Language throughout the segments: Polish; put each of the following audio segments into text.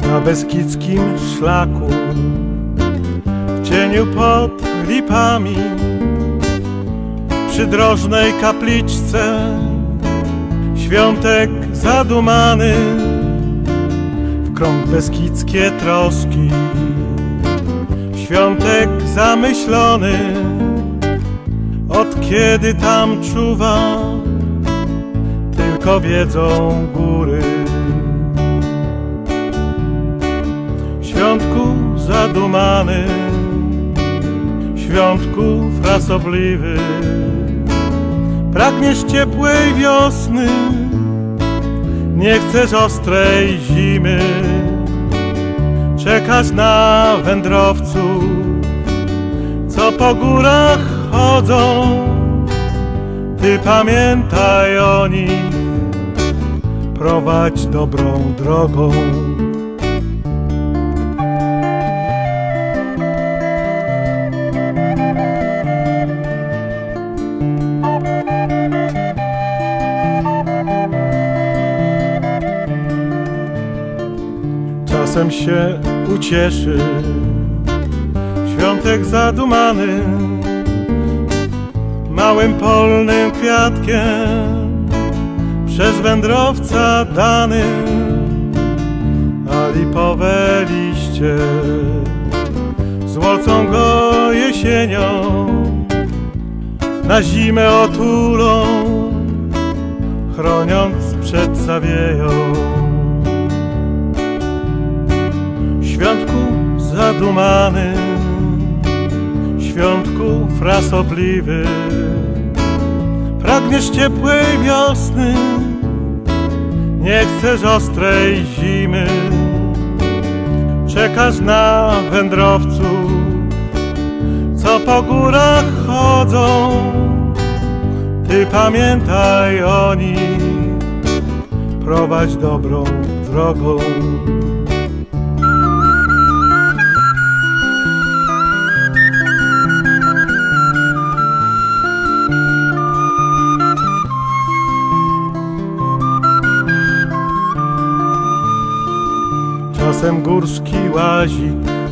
Na beskidzkim szlaku, w cieniu pod lipami, w przydrożnej kapliczce świątek zadumany, w krąg beskidzkie troski, świątek zamyślony, od kiedy tam czuwa, tylko wiedzą góry. Świątku zadumany, świątku frasobliwy, pragniesz ciepłej wiosny, nie chcesz ostrej zimy. Czekasz na wędrowców, co po górach chodzą. Ty pamiętaj o nich, prowadź dobrą drogą. Czasem się ucieszy świątek zadumany małym polnym kwiatkiem przez wędrowca dany, a lipowe liście złocą go jesienią, na zimę otulą, chroniąc przed zawieją. Świątku zadumany, świątku frasobliwy, pragniesz ciepłej wiosny, nie chcesz ostrej zimy. Czekasz na wędrowców, co po górach chodzą. Ty pamiętaj o nich, prowadź dobrą drogą. Czasem górski łazik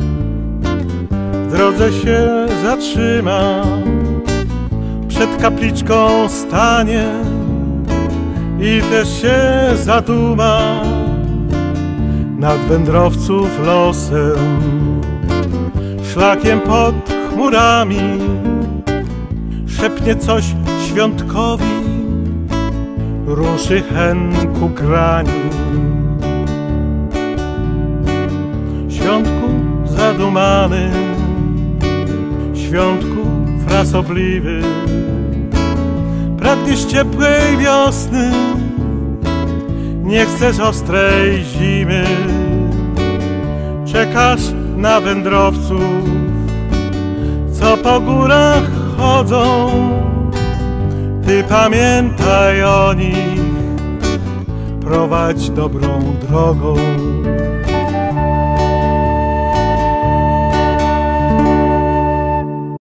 w drodze się zatrzyma, przed kapliczką stanie i też się zaduma nad wędrowców losem. Szlakiem pod chmurami szepnie coś świątkowi, ruszy hen ku grani. Świątku zadumany, świątku frasobliwy, pragniesz ciepłej wiosny, nie chcesz ostrej zimy. Czekasz na wędrowców, co po górach chodzą. Ty pamiętaj o nich, prowadź dobrą drogą.